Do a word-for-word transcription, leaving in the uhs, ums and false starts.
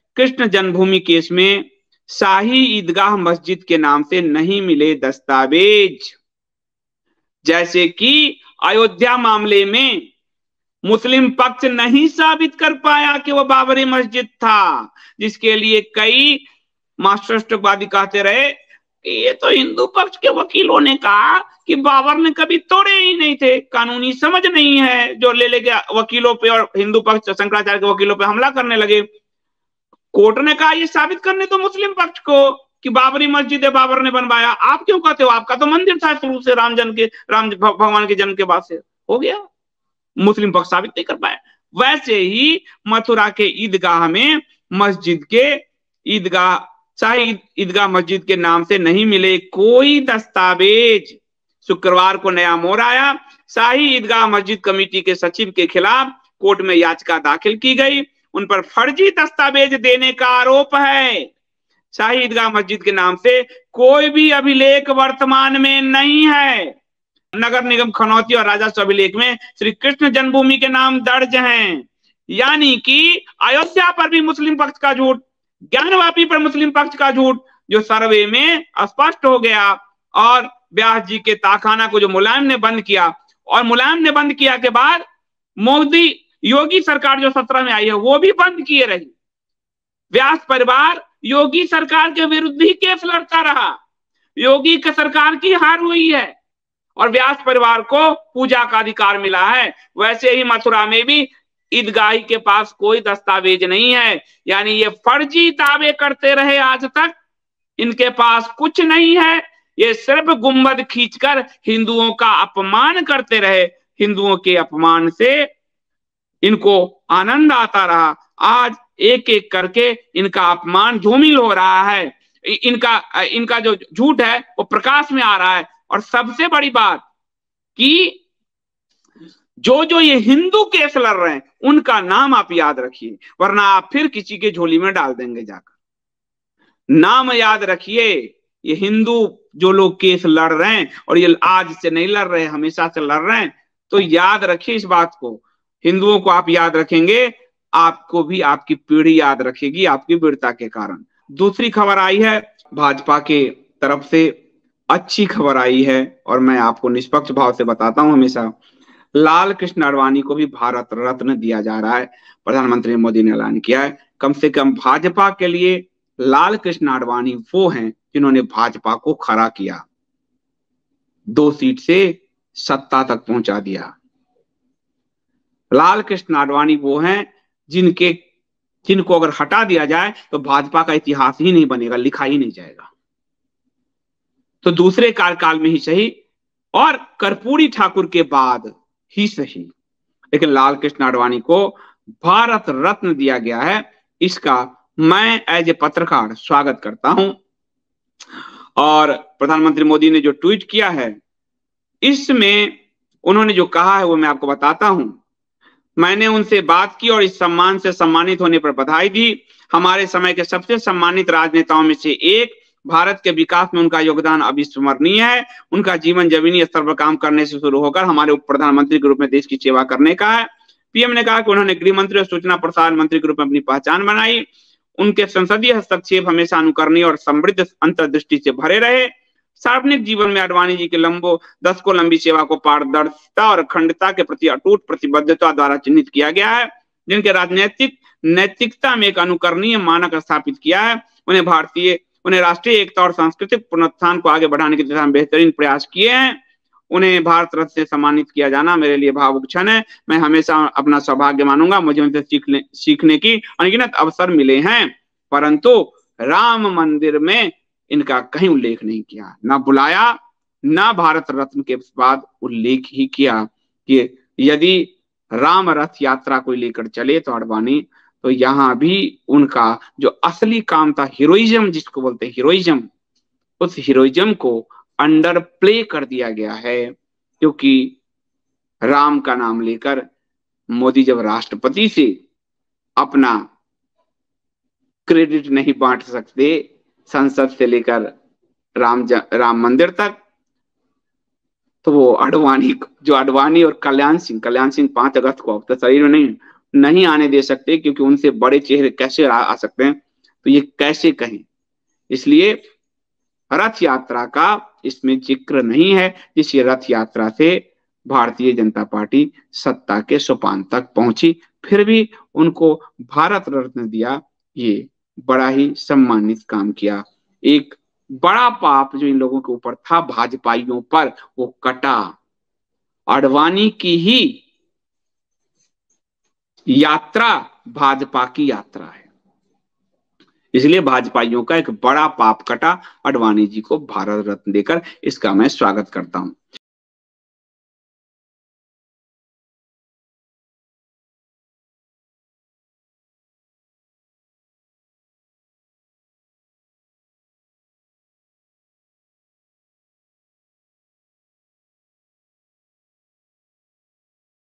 कृष्ण जन्मभूमि case में शाही ईदगाह मस्जिद के नाम से नहीं मिले दस्तावेज। जैसे कि अयोध्या मामले में मुस्लिम पक्ष नहीं साबित कर पाया कि वो बाबरी मस्जिद था, जिसके लिए कई मार्क्सिस्टवादी कहते रहे कि ये तो हिंदू पक्ष के वकीलों ने कहा कि बाबर ने कभी तोड़े ही नहीं थे, कानूनी समझ नहीं है, जो ले लेके वकीलों पे और हिंदू पक्ष शंकराचार्य के वकीलों पे हमला करने लगे। कोर्ट ने कहा ये साबित करने तो मुस्लिम पक्ष को कि बाबरी मस्जिद है, बाबर ने बनवाया। आप क्यों कहते हो, आपका तो मंदिर था शुरू से, राम जन्म के राम भगवान के जन्म के बाद से, हो गया। मुस्लिम पक्ष साबित नहीं कर पाया। वैसे ही मथुरा के ईदगाह में मस्जिद के ईदगाह शाही ईदगाह मस्जिद के नाम से नहीं मिले कोई दस्तावेज। शुक्रवार को नया मोड़ आया। शाही ईदगाह मस्जिद कमेटी के सचिव के खिलाफ कोर्ट में याचिका दाखिल की गई। उन पर फर्जी दस्तावेज देने का आरोप है। शाही ईदगाह मस्जिद के नाम से कोई भी अभिलेख वर्तमान में नहीं है। नगर निगम खनौती और राजस्व अभिलेख में श्री कृष्ण जन्मभूमि के नाम दर्ज हैं। यानी कि अयोध्या पर भी मुस्लिम पक्ष का झूठ, ज्ञानवापी पर मुस्लिम पक्ष का झूठ, जो सर्वे में स्पष्ट हो गया। और व्यास जी के ताखाना को जो मुलायम ने बंद किया, और मुलायम ने बंद किया के बाद मोदी योगी सरकार जो सत्रह में आई है वो भी बंद किए रही। व्यास परिवार योगी सरकार के विरुद्ध ही केस लड़ता रहा। योगी की सरकार की हार हुई है और व्यास परिवार को पूजा का अधिकार मिला है। वैसे ही मथुरा में भी ईदगाही के पास कोई दस्तावेज नहीं है। यानी ये फर्जी दावे करते रहे आज तक, इनके पास कुछ नहीं है। ये सिर्फ गुंबद खींचकर हिंदुओं का अपमान करते रहे। हिंदुओं के अपमान से इनको आनंद आता रहा। आज एक एक करके इनका अपमान धूमिल हो रहा है। इनका इनका जो झूठ है वो प्रकाश में आ रहा है। और सबसे बड़ी बात कि जो जो ये हिंदू केस लड़ रहे हैं उनका नाम आप याद रखिए, वरना आप फिर किसी के झोली में डाल देंगे जाकर। नाम याद रखिए। ये हिंदू जो लोग केस लड़ रहे हैं, और ये आज से नहीं लड़ रहे, हमेशा से लड़ रहे हैं, तो याद रखिए इस बात को। हिंदुओं को आप याद रखेंगे, आपको भी आपकी पीढ़ी याद रखेगी आपकी वीरता के कारण। दूसरी खबर आई है भाजपा के तरफ से, अच्छी खबर आई है और मैं आपको निष्पक्ष भाव से बताता हूं हमेशा। लाल कृष्ण आडवाणी को भी भारत रत्न दिया जा रहा है। प्रधानमंत्री मोदी ने ऐलान किया है। कम से कम भाजपा के लिए लाल कृष्ण आडवाणी वो हैं जिन्होंने भाजपा को खड़ा किया, दो सीट से सत्ता तक पहुंचा दिया। लाल कृष्ण आडवाणी वो हैं जिनके जिनको अगर हटा दिया जाए तो भाजपा का इतिहास ही नहीं बनेगा, लिखा ही नहीं जाएगा। तो दूसरे कार्यकाल में ही सही और कर्पूरी ठाकुर के बाद ही सही, लेकिन लाल कृष्ण आडवाणी को भारत रत्न दिया गया है। इसका मैं एज ए पत्रकार स्वागत करता हूं। और प्रधानमंत्री मोदी ने जो ट्वीट किया है इसमें उन्होंने जो कहा है वो मैं आपको बताता हूं। मैंने उनसे बात की और इस सम्मान से सम्मानित होने पर बधाई दी। हमारे समय के सबसे सम्मानित राजनेताओं में से एक, भारत के विकास में उनका योगदान अविस्मरणीय है। उनका जीवन जमीनी स्तर पर काम करने से शुरू होकर हमारे उप प्रधानमंत्री के रूप में देश की सेवा करने का है। पीएम ने कहा कि उन्होंने गृह मंत्री और सूचना प्रसारण मंत्री के रूप में अपनी पहचान बनाई। उनके संसदीय हस्तक्षेप हमेशा अनुकरणीय और समृद्ध अंतर्दृष्टि से भरे रहे। सार्वजनिक जीवन में आडवाणी जी के लंबो दशकों लंबी सेवा को पारदर्शिता और अखंडता के प्रति अटूट प्रतिबद्धता द्वारा चिन्हित किया गया है, जिनके राजनीतिक नैतिकता में एक अनुकरणीय मानक स्थापित किया है। उन्हें भारतीय उन्हें राष्ट्रीय एकता और सांस्कृतिक पुनरुत्थान को आगे बढ़ाने की दिशा में बेहतरीन प्रयास किए हैं। उन्हें भारत रत्न से सम्मानित किया जाना मेरे लिए भावुक क्षण है। मैं हमेशा अपना सौभाग्य मानूंगा। मुझे उनसे सीखने सीखने की अनगिनत अवसर मिले हैं, परंतु राम मंदिर में इनका कहीं उल्लेख नहीं किया, ना बुलाया, ना भारत रत्न के बाद उल्लेख ही किया कि यदि राम रथ यात्रा को लेकर चले तो आडवाणी, तो यहाँ भी उनका जो असली काम था, हीरोइज्म जिसको बोलते हैं हीरोइज्म, उस हीरोइज्म को अंडर प्ले कर दिया गया है। क्योंकि राम का नाम लेकर मोदी जब राष्ट्रपति से अपना क्रेडिट नहीं बांट सकते, संसद से लेकर राम राम मंदिर तक, तो वो आडवाणी जो आडवाणी और कल्याण सिंह कल्याण सिंह पांच अगस्त को, अब तो शरीर में नहीं, नहीं आने दे सकते, क्योंकि उनसे बड़े चेहरे कैसे आ, आ सकते हैं, तो ये कैसे कहें। इसलिए रथ यात्रा का इसमें जिक्र नहीं है, जिस रथ यात्रा से भारतीय जनता पार्टी सत्ता के सोपान तक पहुंची। फिर भी उनको भारत रत्न दिया, ये बड़ा ही सम्मानित काम किया। एक बड़ा पाप जो इन लोगों के ऊपर था भाजपाइयों पर, वो कटा। आडवाणी की ही यात्रा भाजपा की यात्रा है, इसलिए भाजपाइयों का एक बड़ा पाप कटा। आडवाणी जी को भारत रत्न देकर इसका मैं स्वागत करता हूं।